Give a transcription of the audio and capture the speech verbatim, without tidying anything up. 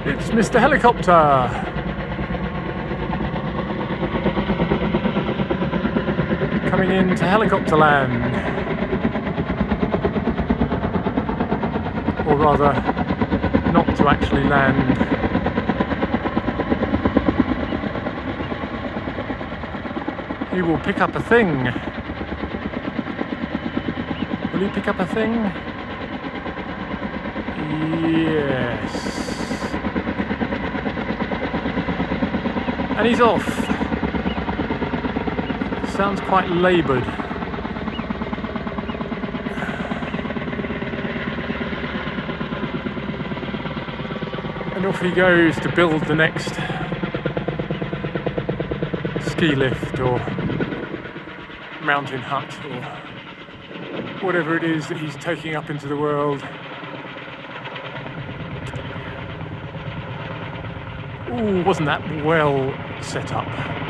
It's Mister Helicopter. Coming into helicopter land. Or rather, not to actually land. He will pick up a thing. Will he pick up a thing? Yes. And he's off. Sounds quite laboured. And off he goes to build the next ski lift or mountain hut or whatever it is that he's taking up into the world. Ooh, wasn't that well set up?